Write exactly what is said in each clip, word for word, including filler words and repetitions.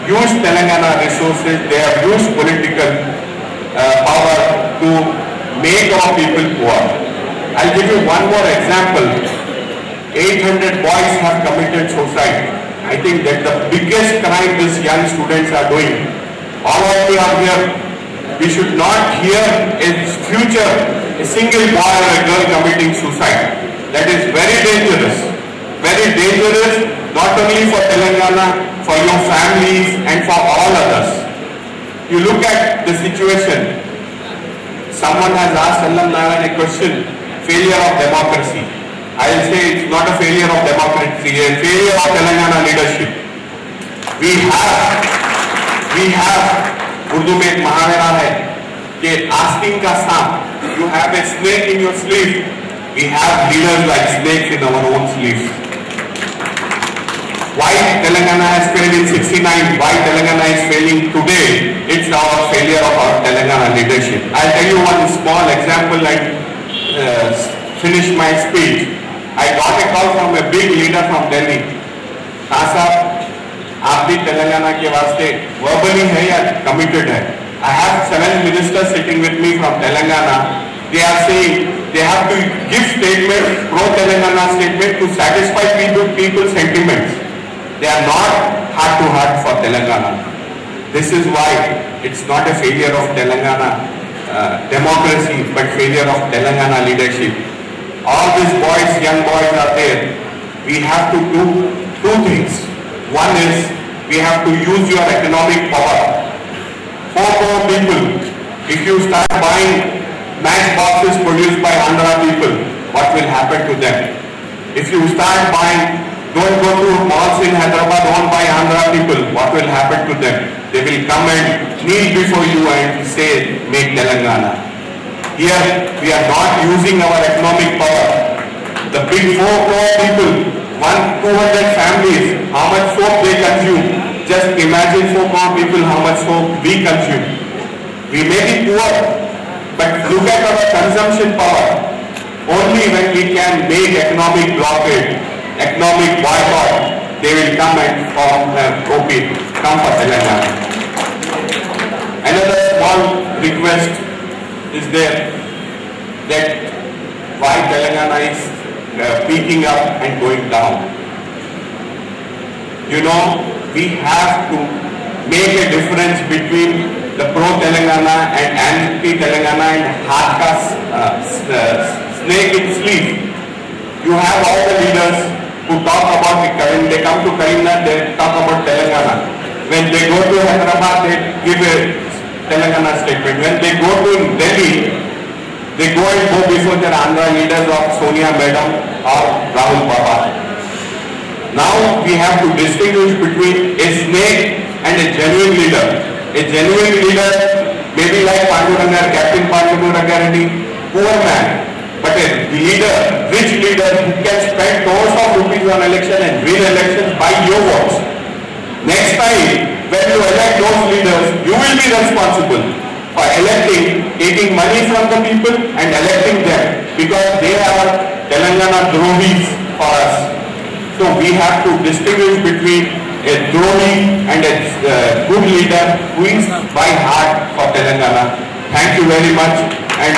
used Telangana resources, they have used political uh, power to make our people poor. I'll give you one more example. eight hundred boys have committed suicide. I think that the biggest crime these young students are doing. All of you are here. We should not hear in future a single boy or a girl committing suicide. That is very dangerous. Very dangerous, not only for Telangana, for your families and for all others. You look at the situation. Someone has asked Sallam Narayan a question, failure of democracy. I will say it's not a failure of democracy, a failure of Telangana leadership. We have, we have, Urdu mein ek muhavera hai, कि asking ka सांप, you have a snake in your sleeve. We have leaders like snakes in our own sleeves. Why Telangana has failed in sixty-nine, why Telangana is failing today, it's our failure of our Telangana leadership. I'll tell you one small example, I uh, finish my speech. I got a call from a big leader from Delhi. हाँ साहब, आप भी तेलंगाना के वास्ते verbally है या committed है? I have seven ministers sitting with me from Telangana. They are saying they have to give statements, pro-Telangana statement to satisfy people, people's sentiments. They are not heart to heart for Telangana. This is why it's not a failure of Telangana uh, democracy, but failure of Telangana leadership. All these boys, young boys are there. We have to do two things. One is we have to use your economic power. For poor people, if you start buying matchboxes produced by Andhra people, what will happen to them? If you start buying, don't go to malls in Hyderabad owned by Andhra people, what will happen to them? They will come and kneel before you and say, make Telangana. Here, we are not using our economic power. The big four crore people, one, two hundred families, how much soap they consume. Just imagine four crore people how much soap we consume. We may be poor, but look at our consumption power. Only when we can make economic blockade, economic boycott, they will come and form uh, O P, come for Telangana. Another small request is there that why Telangana is uh, peaking up and going down. You know, we have to make a difference between the pro-Telangana and anti-Telangana and Hatka's uh, snake in sleeve. You have all the leaders who talk about the Karim, they come to Karimnagar, they talk about Telangana. When they go to Hyderabad, they give a Telangana statement. When they go to Delhi, they go and go before their Andhra leaders of Sonia Madam or Rahul Baba. Now we have to distinguish between a snake and a genuine leader. A genuine leader may be like Panduranga, Captain Panduranga Reddy, poor man. But a leader, rich leader who can spend crores of rupees on election and win elections by your votes. Next time, when you elect those leaders, you will be responsible for electing, taking money from the people and electing them because they are Telangana Drohis for us. So we have to distinguish between a Drohi and a uh, good leader who is by heart for Telangana. Thank you very much. And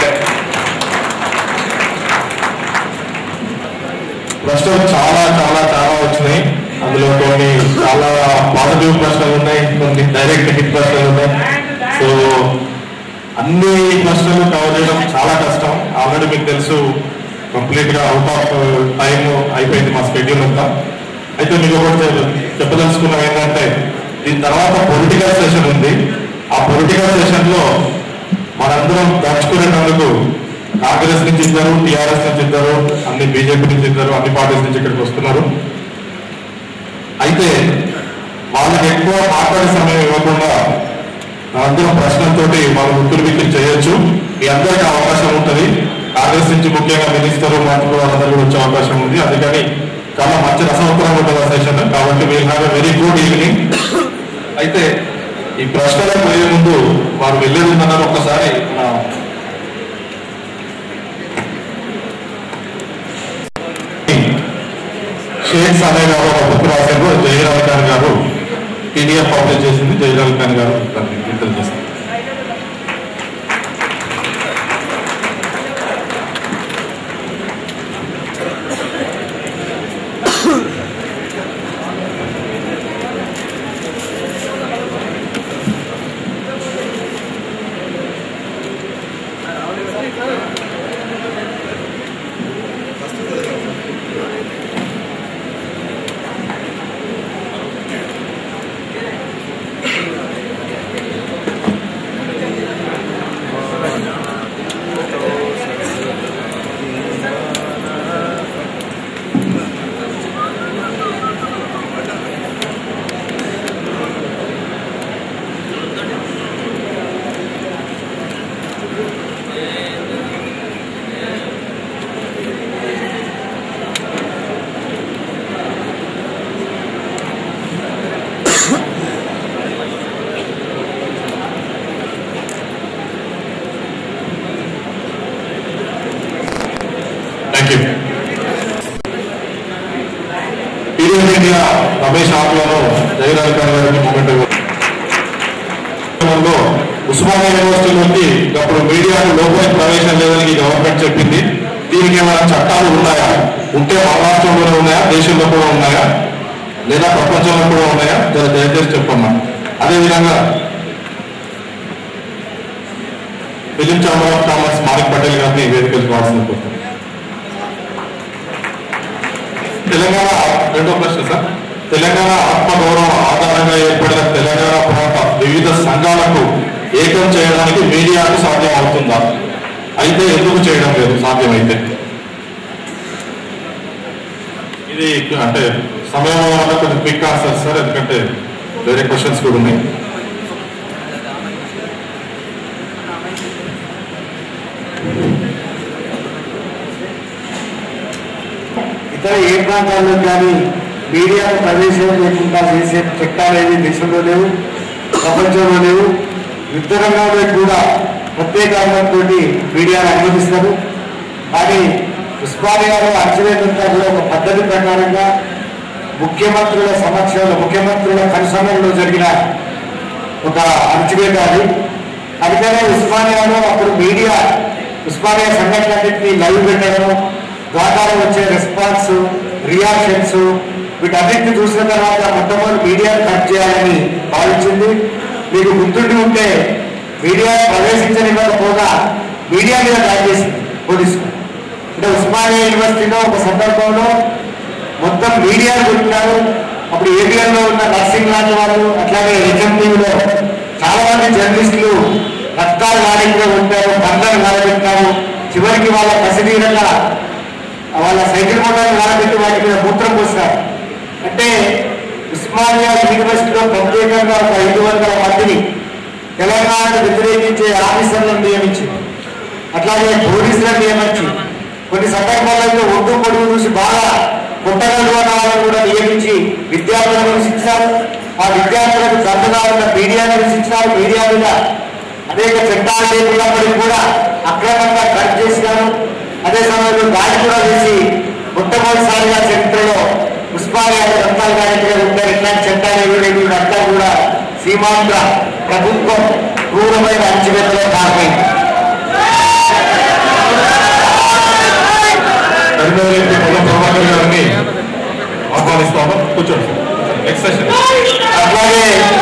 ప్రశ్నలు చాలా చాలా చాలా వచ్చినాయి. అందులో కొన్ని చాలా positive ప్రశ్నలు ఉన్నాయి, కొన్ని డైరెక్ట్ హిట్ ప్రశ్నలు ఉన్నాయి. సో అన్ని ప్రశ్నలు కవర్ చేయడం చాలా కష్టం. ఆల్రెడీ మీకు తెలుసు కంప్లీట్ గా అవుట్ ఆఫ్ టైం అయిపోయింది మా స్కెడ్యూల్ అంతా. అయితే మీకు ఒకటి చెప్పదలుచుకున్నాం ఏంటంటే దీని తర్వాత పొలిటికల్ సెషన్ ఉంది. ఆ పొలిటికల్ సెషన్ లో మనందరం దాచుకునేందుకు కాంగ్రెస్ నుంచి ఇద్దరు, టీఆర్ఎస్ నుంచి ఇద్దరు, అన్ని బీజేపీ నుంచి ఇద్దరు, అన్ని పార్టీస్ నుంచి ఇక్కడికి వస్తున్నారు. అయితే వాళ్ళకి ఎక్కువ మాట్లాడే సమయం ఇవ్వకుండా అందరూ ప్రశ్నలతోటి వాళ్ళు ఉత్తులు బిక్కులు చేయొచ్చు. మీ అందరికీ అవకాశం ఉంటుంది. కాంగ్రెస్ నుంచి ముఖ్యంగా మినిస్టర్ మంత్రులు వాళ్ళందరూ వచ్చే అవకాశం ఉంది. అందుకని చాలా మంచి రసవత్తరంగా ఉంటుంది ఆ సెషన్. కాబట్టి we'll have a very good evening. అయితే ఈ ప్రశ్నలకు పోయే ముందు వారు వెళ్ళేది ఉందన్నారు. ఒక్కసారి షేక్ సానే గారు ఒక బుక్ రాశారు, జయరామకాన్ గారు. పీడిఎఫ్ పబ్లిష్ చేసింది జయరాల్ ఖాన్ గారు దాన్ని విడుదల చేస్తారు. రమేష్ ఆత్మలో జయరాల్ ఖాన్ గారికి మూమెంట్ ఉస్మానియా యూనివర్సిటీలోకి అప్పుడు మీడియాకు లోపల ప్రవేశం లేదని గవర్నమెంట్ చెప్పింది. దీనికి ఏమైనా చట్టాలు ఉన్నాయా, ఉంటే మహారాష్ట్రలో ఉన్నాయా, దేశంలో కూడా ఉన్నాయా, లేదా ప్రపంచంలో కూడా ఉన్నాయా, దయచేసి చెప్పమ్మా. అదేవిధంగా film chamber of commerce Manik Patel గారిని వేదికలు కావాల్సిన కోసం. తెలంగాణ రెండో ప్రశ్న సార్. తెలంగాణ ఆత్మగౌరవం ఆధారంగా ఏర్పడిన తెలంగాణ ప్రాంత వివిధ సంఘాలకు ఏకం చేయడానికి మీడియాకు సాధ్యం అవుతుందా? అయితే ఎందుకు చేయడం లేదు సాధ్యమైతే? ఇది అంటే సమయం వల్ల కొంచెం క్విక్ ఆన్సర్ సార్, ఎందుకంటే వేరే క్వశ్చన్స్ కూడా ఉన్నాయి. ఇతర ఏ ప్రాంతాల్లో కానీ మీడియాకు ప్రవేశం లేకుండా చేసే చట్టాలు ఏది దేశంలో లేవు, ప్రపంచంలో లేవు. యుద్ధ రంగంలో కూడా ప్రత్యేకంతో మీడియాను అనుమతిస్తారు. కానీ ఉస్మానియాలో అణచివేతంతా కూడా ఒక పద్ధతి ప్రకారంగా ముఖ్యమంత్రుల సమక్షంలో ముఖ్యమంత్రుల కనుసమయంలో జరిగిన ఒక అణచివేత అది. అందుకనే ఉస్మానియాలో అప్పుడు మీడియా ఉస్మానియా సంఘటనలన్నింటినీ లైవ్ పెట్టడం ద్వారా వచ్చే రెస్పాన్స్, రియాక్షన్స్ వీటన్నింటినీ చూసిన తర్వాత మొట్టమొదటి మీడియాను కట్ చేయాలని భావించింది. మీకు గుర్తుండి ఉంటే మీడియా ప్రవేశించనివ్వకపోగా మీడియా మీద దాడి చేసింది పోలీసులు. అంటే ఉస్మానియా యూనివర్సిటీలో ఒక సందర్భంలో మొత్తం మీడియాను కొట్టినారు. అప్పుడు ఏబిఎన్లో ఉన్న నర్సింగ్ లాంటి వాళ్ళు, అట్లాగే హెచ్ఎం టీవీలో చాలా మంది జర్నలిస్టులు రక్తాలు గాలిగా ఉంటారు, బంధాలు గాలబెట్టారు. చివరికి వాళ్ళ కసిదీరంగా వాళ్ళ సైకిల్ మోటార్లు గాలబెట్టి వాటి మీద మూత్రం పోస్తారు. అంటే ఉస్మానియా యూనివర్సిటీలో ప్రత్యేకంగా ఒక ఐదు వందల మందిని తెలంగాణను వ్యతిరేకించే ఆఫీసర్లను నియమించి, అట్లాగే పోలీసులను నియమించి, కొన్ని సందర్భాలలో ఒడ్డు పొడుగు చూసి బాగా కొట్టగలరు అన్న వాళ్ళని కూడా నియమించి విద్యార్థులను హింసించారు. ఆ విద్యార్థులకు చక్కగా ఉన్న మీడియాను హింసించారు. మీడియా మీద అనేక చట్టాలు లేకున్నప్పటికీ కూడా అక్రమంగా కట్ చేసినారు. అదే సమయంలో దాడి కూడా చేసి మొట్టమొదటిసారిగా చరిత్రలో ఉస్మానియా రక్తాలు గాయకులు ఉంటారు. ఇట్లాంటి చట్టాలు ఏవి అంతా కూడా సీమాంధ్ర ప్రభుత్వం క్రూరమైన అణచివేతలో భాగమైంది. ప్రభాకర్ గారిని ఆహ్వానిస్తాము. కూర్చోండి. Next session. అట్లాగే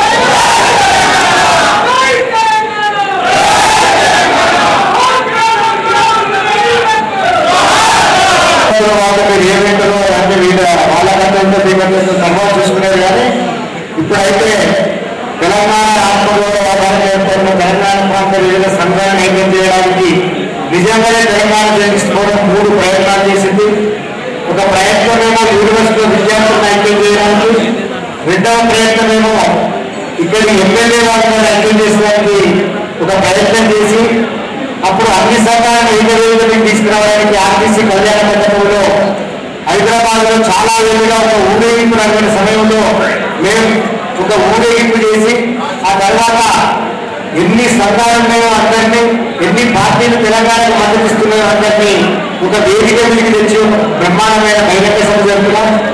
ఏమేంటారో అంటే వీళ్ళ వాళ్ళకంటే దీపంతో తర్వాత చూసుకునేది. కానీ ఇప్పుడైతే తెలంగాణ ఆత్మగౌరవ ఆధారంగా ఏర్పడిన తెలంగాణ ప్రాంత వివిధ సంఘాలను ఏకం చేయడానికి నిజంగానే తెలంగాణ జయించుకోవడం మూడు ప్రయత్నాలు చేసింది. ఒక ప్రయత్నమేమో యూనివర్సిటీలో విద్యార్థులను ఐక్యం చేయడానికి, రెండవ ప్రయత్నమేమో ఇక్కడి ఎమ్మెల్యే వాళ్ళని ఐక్యం చేసడానికి ఒక ప్రయత్నం చేసి, అప్పుడు అన్ని సంఘాలను ఏకవేదికకి తీసుకురావడానికి ఆర్టీసీ కళ్యాణ మండపంలో హైదరాబాద్ లో చాలా వేలుగా ఒక ఊరేగింపు నడిపిన సమయంలో మేము ఒక ఊరేగింపు చేసి, ఆ తర్వాత ఎన్ని సంఘాలు ఉన్నాయో అందరినీ, ఎన్ని పార్టీలు తెలంగాణకు మద్దతిస్తున్నాయో అందరినీ ఒక వేదిక మీదకి తెచ్చి బ్రహ్మాండమైన బహిరంగ సభ జరుపుతున్నాం.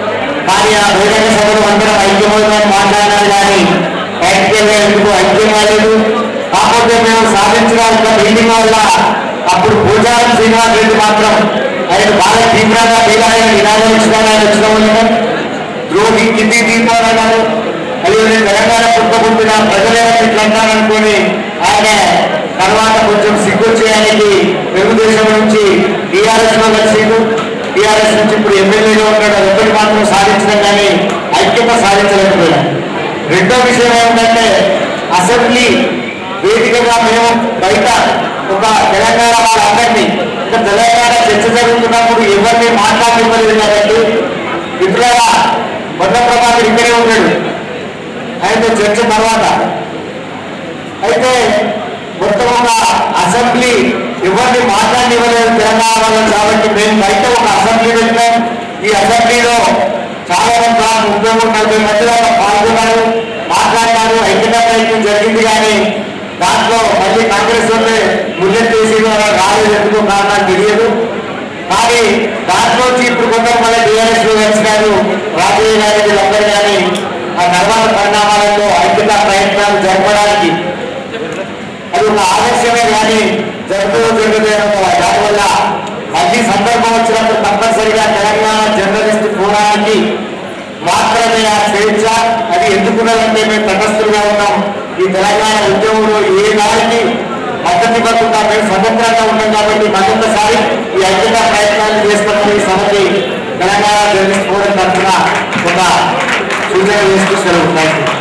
కానీ ఆ బహిరంగ సభలో అందరం ఐక్యమవుతామని మాట్లాడినారు కానీ ప్రాక్టికల్గా ఎందుకు ఐక్యం కాలేదు. కాకపోతే మేము సాధించిన ఒక మీటింగ్ వల్ల అప్పుడు పూజారం శ్రీనివాస్ రెడ్డి మాత్రం ఆయన బాగా తీవ్రంగా వీలైన నినాదం ఇచ్చిన వచ్చిన వాళ్ళని ద్రోహి కింది దీపాలన్నారు. అది తెలంగాణ పుట్టబుట్టిన ప్రజలే ఇట్లా అంటారనుకొని ఆయన తర్వాత కొంచెం సిగ్గు చేయడానికి తెలుగుదేశం నుంచి టీఆర్ఎస్ లో కలిసిండు. టీఆర్ఎస్ నుంచి ఇప్పుడు ఎమ్మెల్యేగా ఉన్నాడు. అది ఒక్కటి మాత్రం సాధించడం కానీ ఐక్యత సాధించలేకపోయినా. రెండో విషయం ఏమిటంటే అసెంబ్లీ వేదికగా మేము బయట ఒక తెలంగాణ వాళ్ళందరినీ ఇంకా తెలంగాణ చర్చ జరుగుతున్నప్పుడు ఎవరిని మాట్లాడివ్వలేదు కాబట్టి మిత్రులారా వడ్ల ప్రభాకర్ ఇక్కడే ఉన్నాడు ఆయనతో చర్చ తర్వాత. అయితే మొత్తం ఒక అసెంబ్లీ ఎవరిని మాట్లాడివ్వలేదు తెలంగాణ వాళ్ళని కాబట్టి మేము బయట ఒక అసెంబ్లీ పెట్టాం. ఈ అసెంబ్లీలో చాలా మంది ముప్పై మూడు నలభై మంది దాకా పాల్గొన్నారు, మాట్లాడినారు, ఐక్యత ప్రయత్నం జరిగింది. కానీ దాంట్లో మళ్ళీ కాంగ్రెస్ వాళ్ళే ముల్లెట్టేసి రాలేదు, ఎందుకో కారణాలు తెలియదు. కానీ దాంట్లోంచి ఇప్పుడు కొందరు మళ్ళీ టీఆర్ఎస్ లో వచ్చినారు, రాజయ్య గారి వీళ్ళందరూ. కానీ ఆ తర్వాత పరిణామాలలో ఐక్యత ప్రయత్నాలు జరపడానికి అది ఒక ఆదర్శమే కానీ జరుగుతూ జరుగుతుంది. దానివల్ల మళ్ళీ సందర్భం వచ్చినప్పుడు తప్పనిసరిగా తెలంగాణ జర్నలిస్ట్ ఫోరానికి మాత్రమే ఆ స్వేచ్ఛ అది ఎందుకున్నదంటే మేము తటస్థులుగా ఉన్నాం. ఈ తెలంగాణ ఉద్యమంలో ఏ దానికి మద్దతు ఇవ్వకుండా మేము స్వతంత్రంగా ఉన్నాం కాబట్టి మరొకసారి ఈ ఐక్యతా ప్రయత్నాలు చేస్తున్న ఈ సభకి తెలంగాణ జర్నలిస్ట్ ఫోరం తరఫున ఒక సూచన చేస్తూ సెలవు.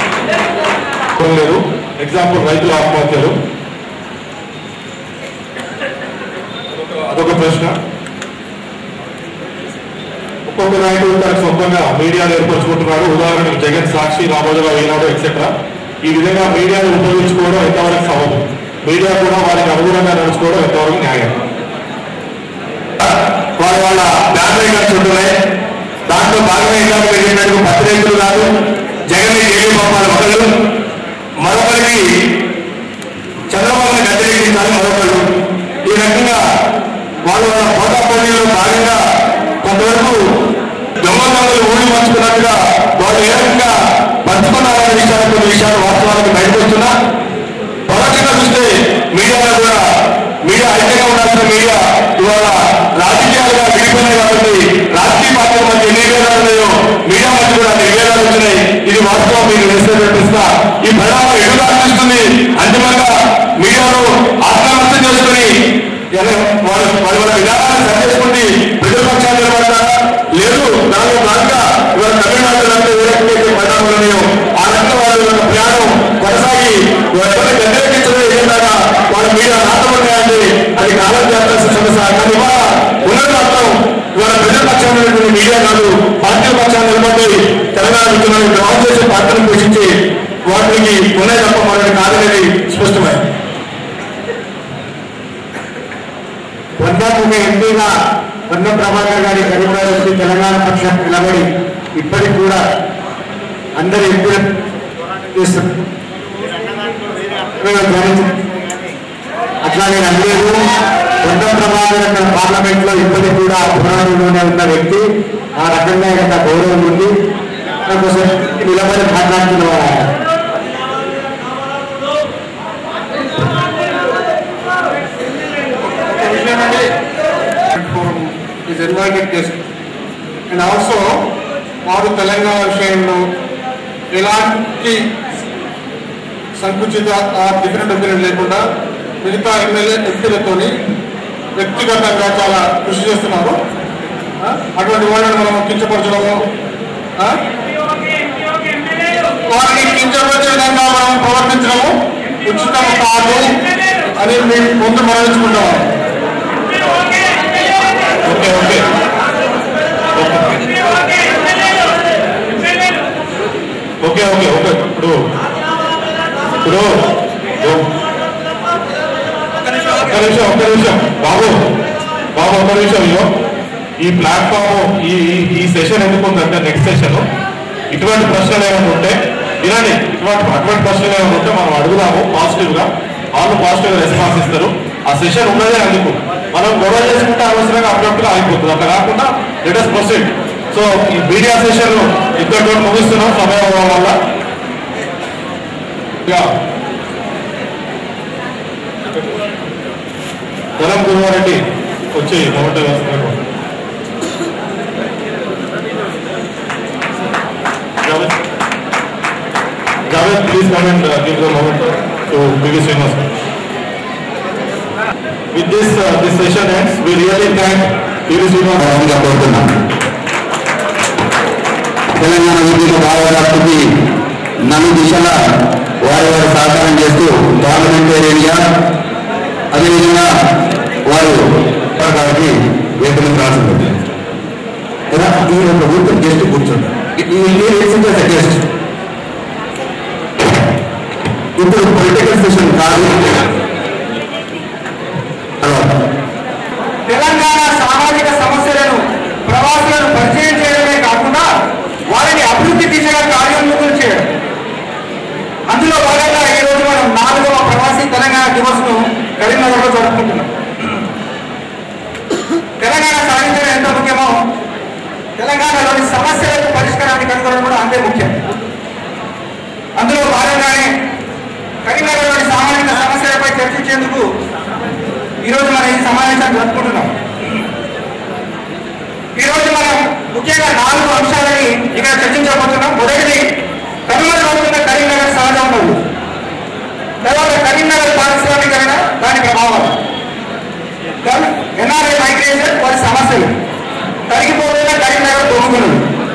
లేదు ఎగ్జాంపుల్ రైతుల ఆత్మహత్యలు అదొక ప్రశ్న. ఒక్కొక్క నాయకుడు తనకు సొంతంగా మీడియాను ఏర్పరచుకుంటున్నాడు. ఉదాహరణకు జగన్, సాక్షి, రామోజీరావు, ఈనాడు ఎక్సెట్రా. ఈ విధంగా మీడియాను ఉపయోగించుకోవడం ఎంతవరకు సబబు, మీడియా కూడా వారికి అనుగుణంగా నడుచుకోవడం ఎంతవరకు న్యాయం. వాళ్ళ వాళ్ళ బ్యానరీ ఖర్చు ఉంటున్నాయి. దాంట్లో భాగంగా ఎగ్జాంపుల్ ఏంటంటే పత్తి రైతులు కాదు, జగన్ ఏడు పంపాలి ఒకరు, మరొకరికి చంద్రబాబుని గద్దెక్కించాలి మరొకరు. ఈ రకంగా వాళ్ళు వాళ్ళ పోటాపోటీలో భాగంగా కొంతవరకు దొంగ దొంగలు ఊడి పంచుకున్నట్టుగా వాళ్ళు ఏ రకంగా పంచుకున్నారనే విషయాలు కొన్ని విషయాలు వాస్తవానికి బయటకు వస్తున్నా. పరోక్షంగా చూస్తే మీడియాలో కూడా మీడియా ఐక్యంగా ఉండాల్సిన మీడియా ఇవాళ రాజకీయాలుగా విడిపోయినాయి కాబట్టి రాజకీయ పార్టీల మధ్య ఎన్ని విభేదాలు ఉన్నాయో మీడియా మధ్య కూడా అన్ని విభేదాలు వచ్చినాయి. ఇది వాస్తవం మీకు నిశ్చయిస్తా. ఈ పరిణామం ఎటు దాటిస్తుంది అంతిమంగా మీడియాలో ఆత్మహత్య చేసుకుని వాళ్ళ వాళ్ళ విధానాన్ని సరిచేసుకుంటే ప్రజాపక్షాలు నిలబడతారా లేదు దానిలో భాగంగా ఇవాళ తమిళనాడులో ఏ రకమైతే పరిణామాలు ఉన్నాయో ఆ రకంగా వాళ్ళ ప్రయాణం కొనసాగి ఎవరిని వ్యతిరేకించడం ఏదైనా వాళ్ళ మీడియా నాటపడ్డాయంటే అది కాలం చేయాల్సిన సమస్య. కానీ ఇవాళ ఉన్నది మాత్రం ఇవాళ ప్రజల పక్షాన్ని ఉన్నటువంటి మీడియా కాదు, పార్టీల పక్షాన్ని నిలబడి తెలంగాణ ఉద్యమాన్ని గ్రహం చేసే పాత్రను పోషించి వాటికి ఉన్నాయి తప్ప మనకి కాదనేది స్పష్టమైంది. వందకు ఎంపీగా వన్న ప్రభాకర్ గారి కరీంనగర్ వచ్చి తెలంగాణ పక్షాన్ని నిలబడి ఇప్పటికి కూడా అందరు ఎంపీలు చేస్తున్నారు. అట్లా నేను అనలేదు. వన్న ప్రభాకర్ అక్కడ పార్లమెంట్ లో ఇప్పటికి కూడా పురాణంలోనే ఉన్న వ్యక్తి. ఆ రకంగా గత గౌరవం ఉంది. నాకోసం నిలబడి మాట్లాడుతున్నవారు ఆయన. is invited guest and also వారు తెలంగాణ విషయంలో ఎలాంటి సంకుచిత డిఫరెంట్ ఒపీనియన్ లేకుండా మిగతా ఎమ్మెల్యే ఎంపీలతోని వ్యక్తిగతంగా చాలా కృషి చేస్తున్నారు. అటువంటి వాళ్ళని మనం కించపరచడము, వారిని కించపరిచే విధంగా మనం ప్రవర్తించడము ఉచితం కాదు అని మేము ముందు మరణించుకుంటాము. Okay okay okay okay okay ఇప్పుడు ఇప్పుడు ఒక్క నిమిషం ఒక్క నిమిషం బాబు బాబు ఒక్క నిమిషం. ఇయో ఈ ప్లాట్ఫామ్ ఈ ఈ సెషన్ ఎందుకు ఉందంటే నెక్స్ట్ సెషన్ ఇటువంటి ప్రశ్నలు ఏమైనా ఉంటే వినండి. ఇటువంటి అటువంటి ప్రశ్నలు ఏమైనా ఉంటే మనం అడుగుదాము పాజిటివ్ గా. వాళ్ళు పాజిటివ్ గా రెస్పాన్స్ ఇస్తారు. ఆ సెషన్ ఉన్నదే అందుకు. మనం గొడవ చేసుకుంటే అవసరంగా అప్పుడప్పుడు ఆగిపోతుంది. అట్లా కాకుండా లెట్ us ప్రొసీడ్. సో ఈ మీడియా సెషన్ ఇక్కడితో ముగిస్తున్నాం సమయం వల్ల. ధనం గురువారెడ్డి వచ్చి మొదట వేస్తున్నారు. Javed, please come and uh, give the moment to B V Srinivas. With this, uh, this session ends. We really thank B V Srinivas. Telangana విద్యలో భాగవతానికి నలు దిశల వారి వారి సహకారం చేస్తూ పార్లమెంటేరియన్గా అదేవిధంగా వారు గారికి వేతనం రాసింది. ఈ యొక్క ఊరికి గెస్ట్ కూర్చుంటారు. గెస్ట్ ఇప్పుడు పొలిటికల్ సెషన్ కాదు. తెలంగాణ సామాజిక సమస్యలను ప్రవాసులను పరిచయం చేయడమే కాకుండా వారిని అభివృద్ధి దిశగా కార్యోన్ముఖులు చేయడం. అందులో భాగంగా ఈ రోజు మనం నాలుగవ ప్రవాసీ తెలంగాణ దివస్ ను కరీంనగర్లో జరుపుకుంటున్నాం. తెలంగాణ సాధించడం ఎంత ముఖ్యమో తెలంగాణలోని సమస్యలకు పరిష్కారాన్ని కనుగొనడం కూడా అంతే ముఖ్యం. అందులో భాగంగానే కరీంనగర్లోని సామాజిక సమస్యలపై చర్చించేందుకు ఈరోజు మనం ఈ సమావేశాన్ని జరుపుకుంటున్నాం. ఈరోజు మనం ముఖ్యంగా నాలుగు అంశాలని ఇక్కడ చర్చించబోతున్నాం. మొదటిది కనుమరుగవుతున్న కరీంనగర్ సహజ వనరులు, తర్వాత కరీంనగర్ పారిశ్రామికరణ దాని ప్రభావాలు, ఎన్ఆర్ఐ మైగ్రేషన్ వారి సమస్యలు, తరిగిపోతున్న కరీంనగర్ దోమగులు.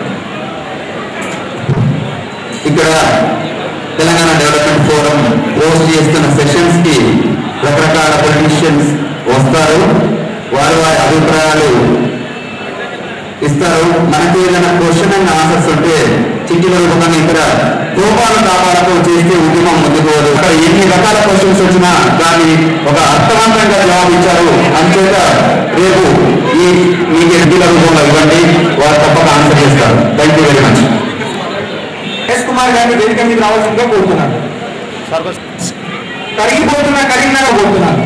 ఇక్కడ తెలంగాణ డెవలప్మెంట్ ఫోరం పోస్ట్ చేస్తున్న సెషన్స్ కి రకరకాల పొలిటీషియన్స్ వస్తారు, వారు వారి అభిప్రాయాలు ఇస్తారు. మనకి ఏదైనా క్వశ్చన్ అండ్ ఆన్సర్స్ ఉంటే చిట్టీల రూపంగా ఇక్కడ కోపాల తాపాలతో చేస్తే ఉద్యమం ముందుకోదు. అక్కడ ఎన్ని రకాల క్వశ్చన్స్ వచ్చినా దాన్ని ఒక అర్థవంతంగా జవాబిచ్చారు. అంచేత రేపు ఈ మీకు ఎంపీల రూపంలో ఇవ్వండి, వారు తప్పక ఆన్సర్ చేస్తారు. Thank you very much. S Kumar గారిని వేదిక మీద రావాల్సిందిగా కోరుతున్నాను. కరిగిపోతున్న కరీంనగర్ పోతున్నాను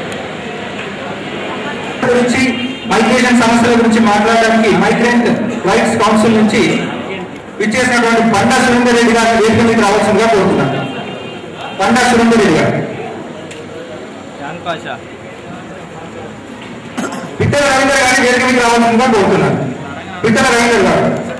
గురించి, మైగ్రేషన్ సమస్యల గురించి మాట్లాడడానికి మైగ్రెంట్ రైట్స్ కౌన్సిల్ నుంచి విచ్చేసినటువంటి బండా సురేందర్ రెడ్డి గారిని వేదిక మీద రావాల్సిందిగా కోరుతున్నాను. బండా సురేందర్ రెడ్డి గారు, పిట్టల రవీందర్ గారిని వేదిక మీద రావాల్సిందిగా కోరుతున్నాను. పిట్టల రవీందర్ గారు,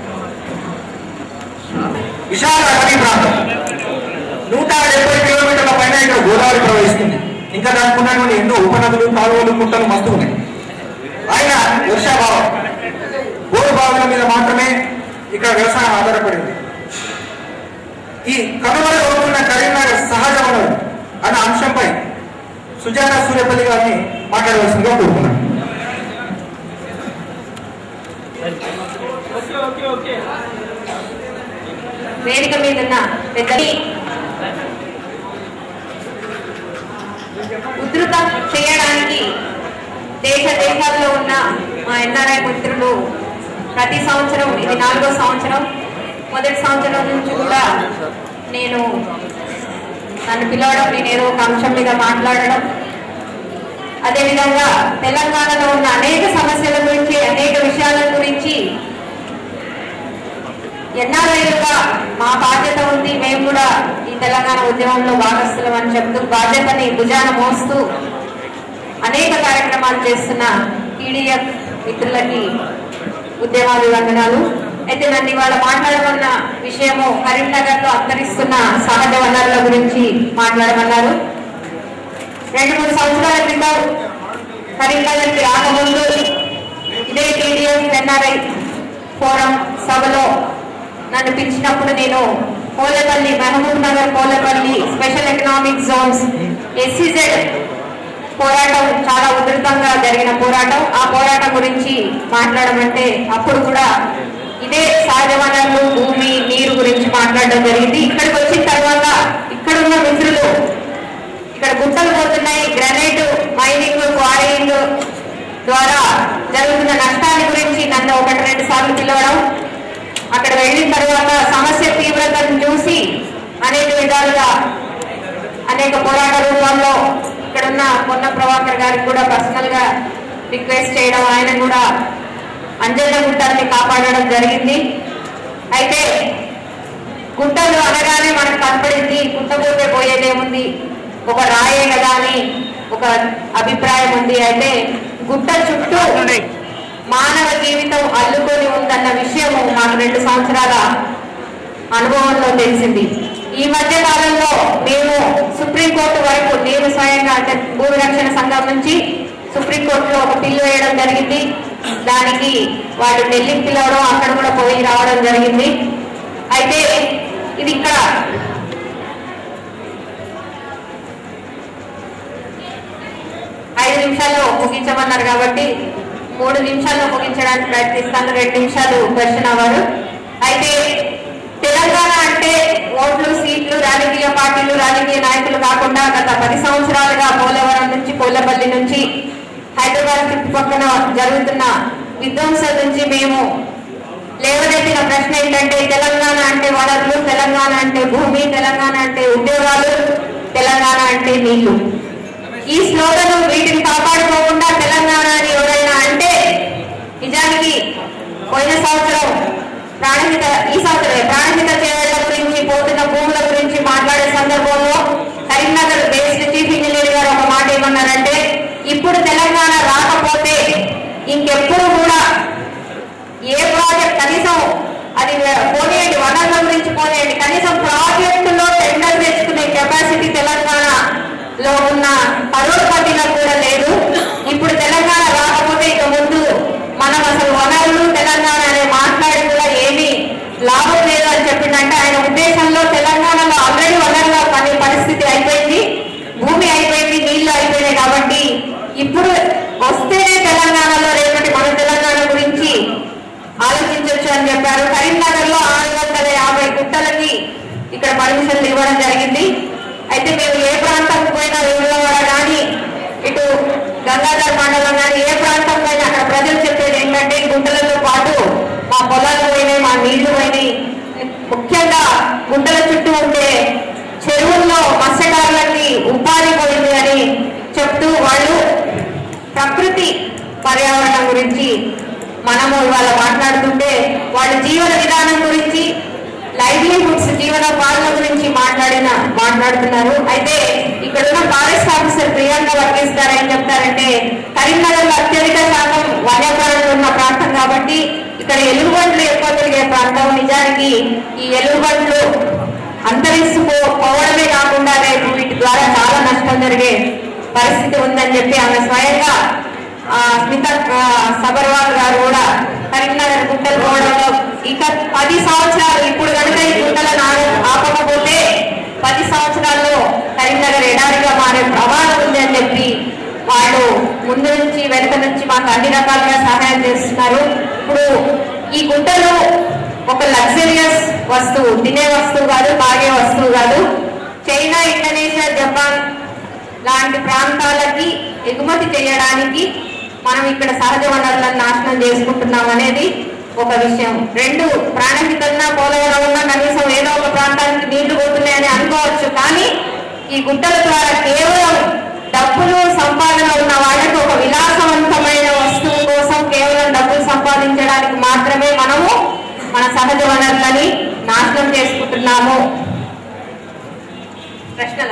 విశాల అటవీ ప్రాంతం, నూట డెబ్బై కిలోమీటర్ల పైన ఇక్కడ గోదావరి ప్రవహిస్తుంది. ఇంకా దానికి ఉన్నటువంటి ఎన్నో ఉపనదులు, కాలువలు, కుట్టలు మస్తు ఉన్నాయి. ఆయన వర్షాభావం, బోరు బావుల మీద మాత్రమే ఇక్కడ వ్యవసాయం ఆధారపడింది. ఈ కనుమరుగవుతున్న కరీంనగర్ సహజ వనరు అన్న అంశంపై సుజాత సూర్యపల్లి గారిని మాట్లాడవలసిందిగా కోరుకున్నాను. వేదిక మీద ఉన్న పెద్దని ఉధృతం చేయడానికి దేశ దేశాల్లో ఉన్న మా ఎన్ఆర్ఐ మిత్రులు ప్రతి సంవత్సరం, ఇది నాలుగో సంవత్సరం, మొదటి సంవత్సరం నుంచి కూడా నేను నన్ను పిలవడం, నేను ఏదో ఒక అంశం మీద మాట్లాడడం, అదేవిధంగా తెలంగాణలో ఉన్న అనేక సమస్యల గురించి, అనేక విషయాల గురించి ఎన్ఆర్ఐలుగా మా బాధ్యత ఉంది, మేము కూడా ఈ తెలంగాణ ఉద్యమంలో భాగస్థులం అని చెప్తూ బాధ్యతని భుజాన మోస్తూ అనేక కార్యక్రమాలు చేస్తున్న టీడీఎఫ్ మిత్రులకి ఉద్యమాభివందనాలు. అయితే నన్ను ఇవాళ మాట్లాడమన్న విషయము కరీంనగర్ లో అంతరిస్తున్న సహజ వనరుల గురించి మాట్లాడమన్నారు. రెండు మూడు సంవత్సరాల క్రితం కరీంనగర్ కి రాకముందు ఇదే టీడీఎఫ్ ఎన్ఆర్ఐ ఫోరం సభలో నన్ను పిలిచినప్పుడు నేను Polepalli, Mahabubnagar Polepalli special economic zones SEZ పోరాటం చాలా ఉధృతంగా జరిగిన పోరాటం, ఆ పోరాటం గురించి మాట్లాడమంటే అప్పుడు కూడా ఇదే సహజ వనరులు, భూమి, నీరు గురించి మాట్లాడడం జరిగింది. ఇక్కడికి వచ్చిన తర్వాత ఇక్కడున్న మిత్రులు ఇక్కడ గుట్టలు పోతున్నాయి, గ్రానైట్ మైనింగ్, క్వారీయింగ్ ద్వారా జరుగుతున్న నష్టాల గురించి నన్ను ఒకటి రెండు సార్లు పిలవడం, అక్కడ వెళ్ళిన తర్వాత సమస్య తీవ్రతను చూసి అనేక విధాలుగా అనేక పోరాట రూపంలో ఇక్కడున్న పొన్న ప్రభాకర్ గారికి కూడా పర్సనల్ గా రిక్వెస్ట్ చేయడం, ఆయన కూడా అంజన్న గుట్టల్ని కాపాడడం జరిగింది. అయితే గుట్టలు అనగానే మనకు కనపడింది గుట్టపోతే పోయేదేముంది, ఒక రాయే కదా అని ఒక అభిప్రాయం ఉంది. అయితే గుట్ట చుట్టూ మానవ జీవితం అల్లుకొని ఉందన్న విషయం మాకు రెండు సంవత్సరాల అనుభవంలో తెలిసింది. ఈ మధ్య కాలంలో మేము సుప్రీంకోర్టు వరకు నేను స్వయంగా అంటే భూమి రక్షణ సంఘం నుంచి సుప్రీంకోర్టులో ఒక పిల్లు వేయడం జరిగింది. దానికి వాళ్ళు ఢిల్లీకి పిలవడం, అక్కడ కూడా పోయి రావడం జరిగింది. అయితే ఇది ఇక్కడ ఐదు నిమిషాల్లో ముగించమన్నారు కాబట్టి మూడు నిమిషాల్లో ముగించడానికి ప్రయత్నిస్తాను. రెండు నిమిషాలు క్వశ్చన్ అవ్వరు. అయితే తెలంగాణ అంటే ఓట్లు, సీట్లు, రాజకీయ పార్టీలు, రాజకీయ నాయకులు కాకుండా గత పది సంవత్సరాలుగా పోలవరం నుంచి పోలపల్లి నుంచి హైదరాబాద్ చుట్టుపక్కల జరుగుతున్న విధ్వంసం నుంచి మేము లేవనెత్తిన ప్రశ్న ఏంటంటే తెలంగాణ అంటే వనరులు, తెలంగాణ అంటే భూమి, తెలంగాణ అంటే ఉద్యోగాలు, తెలంగాణ అంటే నీళ్లు. ఈ స్లోగన్ వీటిని కాపాడుకోకుండా తెలంగాణ అని ఎవరైనా అంటే నిజానికి పోయిన సంవత్సరం ప్రాణహిత ఈ సంవత్సరం ప్రాణహిత చేవళ్ల గురించి, పోతున్న భూముల గురించి మాట్లాడే సందర్భంలో కరీంనగర్ బేస్డ్ చీఫ్ ఇంజనీర్ గారు ఒక మాట ఏమన్నారంటే ఇప్పుడు తెలంగాణ రాకపోతే ఇంకెప్పుడు కూడా ఏ ప్రాజెక్ట్ కనీసం అది పోనీయండి, వనరుల గురించి పోనీయండి, కనీసం ప్రాజెక్టులో టెండర్ తెచ్చుకునే కెపాసిటీ తెలంగాణలో ఉన్న కరోడ్పతిలో కూడా లేదు. ఇప్పుడు తెలంగాణ రాకపోతే ఇక ముందు మనం అసలు వనరులు తెలంగాణ అనే మాట్లాడి కూడా ఏమీ లాభం లేదు అని చెప్పిందంటే ఆయన ఉద్దేశంలో తెలంగాణలో ఆల్రెడీ వనరుల పని పరిస్థితి అయిపోయింది, భూమి అయిపోయింది, నీళ్లు అయిపోయినాయి. కాబట్టి ఇప్పుడు వస్తేనే తెలంగాణలో రేపటి మన తెలంగాణ గురించి ఆలోచించవచ్చు అని చెప్పారు. కరీంనగర్ లో ఆరు వందల యాభై గుట్టలకి ఇక్కడ పర్మిషన్లు ఇవ్వడం జరిగింది. అయితే మేము ఏ ప్రాంతానికి పోయినా వేములవాడ కానీ ఇటు గంగాధర్ మండలం కానీ ఏ ప్రాంతం పోయినా అక్కడ ప్రజలు చెప్పేది ఏంటంటే గుట్టలతో పాటు మా పొలాలు పోయినాయి, మా నీళ్లు పోయినాయి, ముఖ్యంగా గుట్టల చుట్టూ ఉండే చెరువుల్లో మత్స్యకారులకి ఉపాధి పోయింది అని చెప్తూ వాళ్ళు ప్రకృతి పర్యావరణం గురించి మనము ఇవాళ మాట్లాడుతుంటే వాళ్ళ జీవన విధానం గురించి, లైవ్లీహుడ్స్ జీవనోపాధుల గురించి మాట్లాడిన మాట్లాడుతున్నారు. అయితే ఇక్కడ ఉన్న ఫారెస్ట్ ఆఫీసర్ ప్రియాంక వర్గీస్ గారు ఏం చెప్తారంటే కరీంనగర్ లో అత్యధిక శాతం వన్యప్రాణులు ఉన్న ప్రాంతం కాబట్టి ఇక్కడ ఎలుగుబంట్లు ఎక్కువ తిరిగే ప్రాంతం. నిజానికి ఈ ఎలుగుబంట్లు అంతరిస్తుపోవడమే కాకుండా రేపు వీటి ద్వారా చాలా నష్టం జరిగే పరిస్థితి ఉందని చెప్పి ఆమె స్వయంగా స్మిత సబర్వాల్ గారు కూడా కరీంనగర్ గుట్టలు పోవడంలో ఇక పది సంవత్సరాలు ఇప్పుడు కనుక ఈ గుట్టలను ఆపకపోతే పది సంవత్సరాల్లో కరీంనగర్ ఎడారిగా మారే ప్రమాదం ఉంది అని చెప్పి వాళ్ళు ముందు నుంచి వెనుక నుంచి మాకు అన్ని రకాలుగా సహాయం చేస్తున్నారు. ఇప్పుడు ఈ గుట్టలు ఒక లగ్జరియస్ వస్తువు, తినే వస్తువు కాదు, తాగే వస్తువు కాదు. చైనా, ఇండోనేషియా, జపాన్ లాంటి ప్రాంతాలకి ఎగుమతి చేయడానికి మనం ఇక్కడ సహజ వనరులను నాశనం చేసుకుంటున్నాం అనేది ఒక విషయం. రెండు, ప్రాణహితన్నా పోలవరం ఉన్నా కనీసం ఏదో ఒక ప్రాంతానికి నీళ్లు పోతున్నాయని అనుకోవచ్చు. కానీ ఈ గుట్టల ద్వారా కేవలం డబ్బులు సంపాదన ఉన్న వాళ్ళకి ఒక విలాసవంతమైన వస్తువు కోసం కేవలం డబ్బులు సంపాదించడానికి మాత్రమే మనము మన సహజ వనరులని నాశనం చేసుకుంటున్నాము. ప్రశ్నల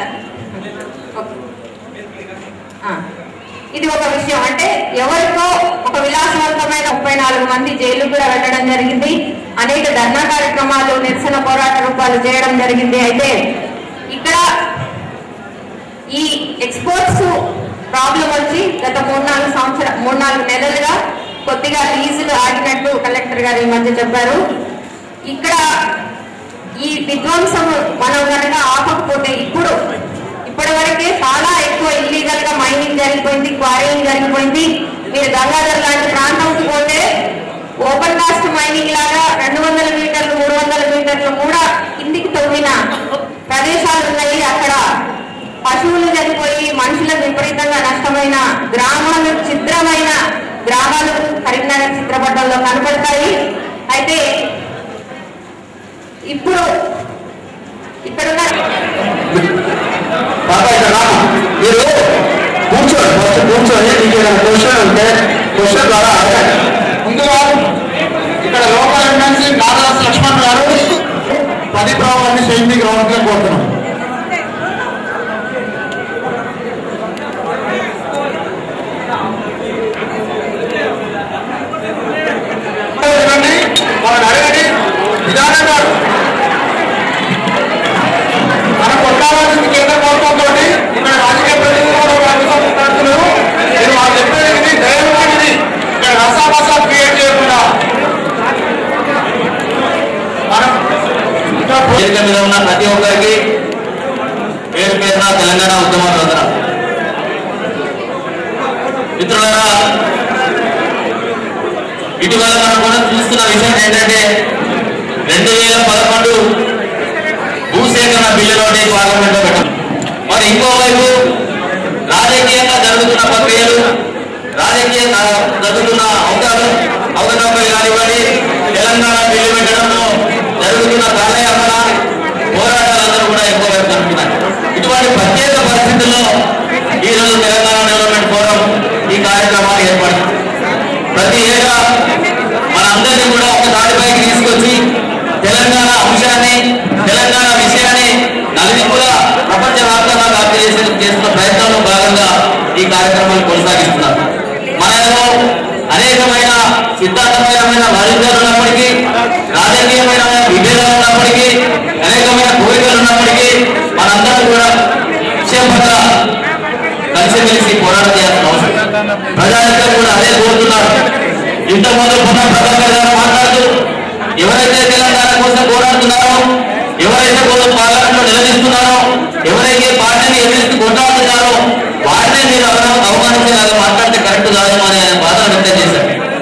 ఇది ఒక విషయం. అంటే ఎవరికో ఒక విలాసవంతమైన ముప్పై నాలుగు మంది జైలు కూడా వెళ్ళడం జరిగింది. అనేక ధర్నా కార్యక్రమాలు, నిరసన పోరాట రూపాలు చేయడం జరిగింది. అయితే ఇక్కడ ఈ ఎక్స్పోర్ట్స్ ప్రాబ్లం వచ్చి గత మూడు నాలుగు సంవత్సరం మూడు నాలుగు నెలలుగా కొద్దిగా లీజులు ఆగినట్టు కలెక్టర్ గారు ఈ మధ్య చెప్పారు. ఇక్కడ ఈ విధ్వంసం మనం కనుక ఆపకపోతే ఇప్పుడు ఇప్పటి వరకే చాలా ఎక్కువ ఇల్లీగల్ గా మైనింగ్ జరిగిపోయింది, క్వారీయింగ్ జరిగిపోయింది. మీరు గంగాధర్ లాంటి ప్రాంతంకి పోతే ఓపెన్ కాస్ట్ మైనింగ్ లాగా రెండు వందల మీటర్లు మూడు వందల మీటర్లు కూడా కిందికి తవ్విన ప్రదేశాలు ఉన్నాయి. అక్కడ పశువులు చనిపోయి మనుషులకు విపరీతంగా నష్టమైన గ్రామాలు, చిత్రమైన గ్రామాలు కరీంనగర్ చిత్రపటంలో కనపడతాయి. అయితే ఇప్పుడు ఇక్కడున్న మీరు కూర్చోండి, ఫస్ట్ కూర్చొని మీకు ఏదైనా క్వశ్చన్ ఉంటే క్వశ్చన్ ద్వారా ముందుగా లక్ష్మణ్ గారు పది ప్రభావాన్ని శైలి గ్రౌండ్గా కోరుతున్నాం. వాళ్ళని అడగండి విధానంగా మన కొట్టాలని కేంద్ర ప్రభుత్వంతో ఇక్కడ రాజకీయ ప్రతినిధులు కూడా మాట్లాడుతున్నారు. నేను వాళ్ళు చెప్పేది దయవాడిని ఇక్కడ రసాభాసా క్రియేట్ చేయకుండా మనం వేదిక మీద ఉన్న ప్రతి ఒక్కరికి పేరు పేరున తెలంగాణ ఉద్యమ రోజున మిత్రులారా, ఇటీవల మనం కూడా చూస్తున్న విషయం ఏంటంటే రెండు వేల పదకొండు భూసేకరణ బిల్లులోని పార్లమెంట్ లో పెట్టాం. మరి ఇంకోవైపు రాజకీయంగా జరుగుతున్న ప్రక్రియలు, రాజకీయంగా జరుగుతున్న అవకాశం అవకతవకలు కానివ్వండి, తెలంగాణ బిల్లు పెట్టడంలో జరుగుతున్న కాలయాపన పోరాటాలందరూ కూడా ఎక్కువ వైపు జరుగుతున్నాయి. ఇటువంటి ప్రత్యేక పరిస్థితుల్లో ఈరోజు తెలంగాణ డెవలప్మెంట్ ఫోరం ఈ కార్యక్రమాలు ఏర్పడింది. ప్రతి ఏటా మనందరినీ కూడా ఒక దాటిపైకి తీసుకొచ్చి తెలంగాణ అంశాన్ని, తెలంగాణ విషయాన్ని నలుగురుగా ప్రపంచ వ్యాప్తంగా వ్యాప్తి చేసే చేస్తున్న ప్రయత్నంలో భాగంగా ఈ కార్యక్రమాలు కొనసాగిస్తున్నారు. మనలో అనేకమైన సిద్ధాంతపరమైన వైరుధ్యాలు ఉన్నప్పటికీ, రాజకీయమైన విభేదాలు ఉన్నప్పటికీ, అనేకమైన కోరికలు ఉన్నప్పటికీ మనందరం కూడా విషయం పట్ల కలిసిమెలిసి పోరాటం చేయాల్సిన అవసరం. ప్రజానికం కూడా అదే కోరుతున్నారు. ఇంతకుముందు పునః ప్రభాకర్ గారు మాట్లాడుతూ ఎవరైతే తెలంగాణ కోసం పోరాడుతున్నారో, ఎవరైతే కోసం పార్లమెంట్ లో నిలదీస్తున్నారో, ఎవరైతే పార్టీని ఎదిరిస్తూ కొట్లాడుతున్నారో వాటినే మీరు అవమానించేలాగా మాట్లాడితే కరెక్ట్ కాదు అని ఆయన బాధ వ్యక్తం చేశారు.